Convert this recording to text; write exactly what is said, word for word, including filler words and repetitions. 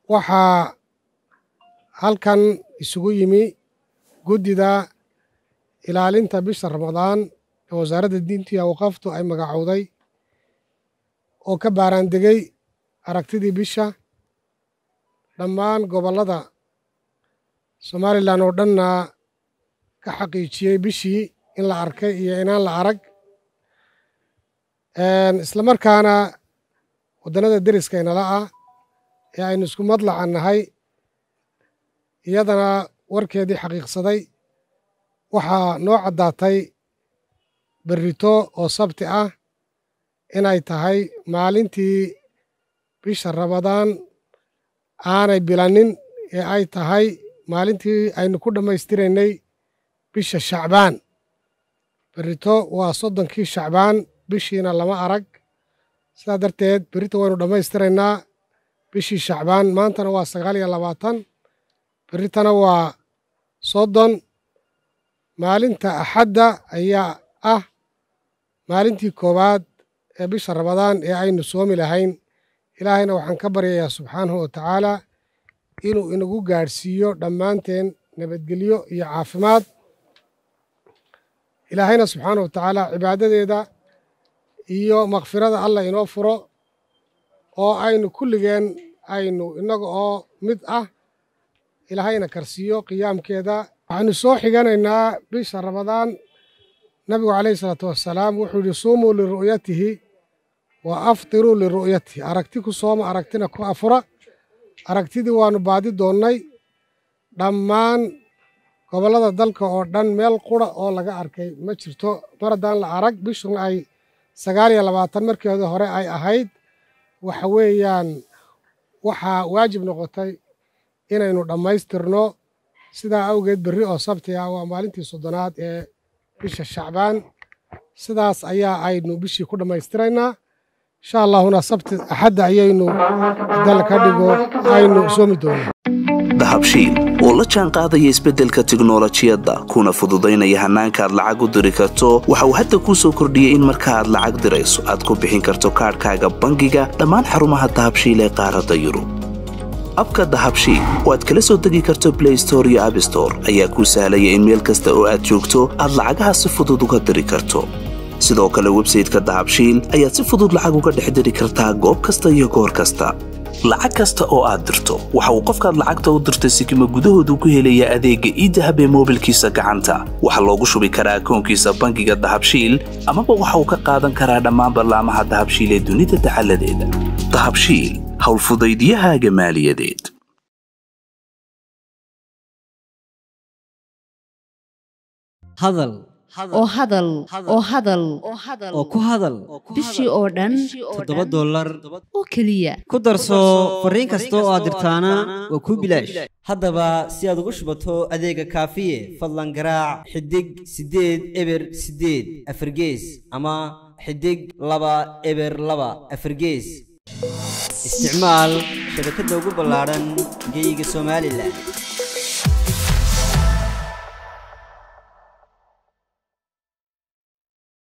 waxaa halkan isugu yimi guddida ilaalinta bisha Ramadaan ee wasaaradda diinta iyo awqaaftu ay magacowday oo ka baaraandegay aragtidii bisha dhammaan gobollada Somaliland oo dhanna ka xaqiijiyey bishii in la arkay iyo inaan la arag isla markaana wadannada deriska inala ah ee aynu isku madlacan nahay iyadana warkeedii xaqiiqsaday waxaa noo caddaatay berrito oo sabti ah inay tahay maalintii bisha Ramadaan aanay bilanin ee ay tahay maalintii aynu ku dhammaystiraynay bisha Shacbaan. berrito waa soddonkii Shacbaan, bishiina lama arag, sidaa darteed berrito waynu dhammaystiraynaa bishii Shacbaan. maantana waa sagaal iyo labaatan, berritana waa soddon. maalinta Axadda ayaa ah maalintii koowaad ee bisha Ramadaan ee aynu soomi lahayn. ilaahayna waxaan ka baryayaa subxaanahu wa tacaala inuu inagu gaadhsiiyo dhammaanteen nabadgelyo iyo caafimaad. ilaahayna subxaanahu wa tacaala cibaadadeeda iyo makfirada allah inoo furo oo aynu kulligeen aynu innaga oo mid ah ilaahayna karsiiyo qiyaamkeeda. waxaanu soo xiganaynaa bisha Ramadaan. nabigu calayhi salaatu wassalaam wuxuu yidhi suumuu liru'yatihi wa aftiruu liru'yatihi. aragti ku sooma, aragtina ku afura. aragtidii waannu baadi doonnay dhammaan gobollada dalka oo dhan, meel qura oo laga arkay ma jirto mar haddaan la arag. bishuna ay sagaal iyo labaatan markeeda hore ay ahayd, waxa weeyaan waxaa waajib noqotay inaynu dhammaystirno. sidaa awgeed berri oo sabti ah waa maalintii soddonaad ee bisha Shacbaan. sidaas ayaa aynu bishii ku dhammaystiraynaa insha allahuna sabti Axadda ayaynu dal ka dhigo aynu soomi doonaa. dahabshiil oo la jaan qaadaya isbeddelka tiknoolajiyadda kuna fududaynaya hannaanka aad lacag u diri karto waxa uu hadda kuu soo kordhiyey in marka aad lacag dirayso aad ku bixin karto kaadhkaaga bangiga dhammaan xarumaha dahabshiil ee qaaradda Yurub. abka dahabshiil oo aad kala soo degi karto Play Store iyo App Store ayaa kuu sahlaya in meel kasta oo aad joogto aad lacagaha si fudud uga diri karto. sidoo kale website-ka dahabshiil ayaad si fudud lacag uga dhex diri kartaa goob kasta iyo goor kasta. lacag kasta oo aad dirto waxa uu qofkaad lacagta u dirtay sikimo gudahoodu ku helayaa adeegga e-dahab ee moobilkiisa gacanta. waxaa loogu shubi karaa akoonkiisa bangiga dahabshiil amaba waxa uu ka qaadan karaa dhammaan barnaamijyada dahabshiil ee dunida taxalladeeda. dahabshiil hawl fudaydiyahaaga maaliyadeed. hadal oo hadal oo hadal oo ku hadal bishii oo dhan toddoba dollar oo keliya ku darso fariin kasta oo aad dirtaana waa kuu bilaash. haddaba si aad ugu shubato adeega kaafiye fadlan garaac xidig siddeed eber siddeed afargees ama xidig laba eber laba afargees. isticmaal shabakadda ugu ballaaran geyga Somaliland.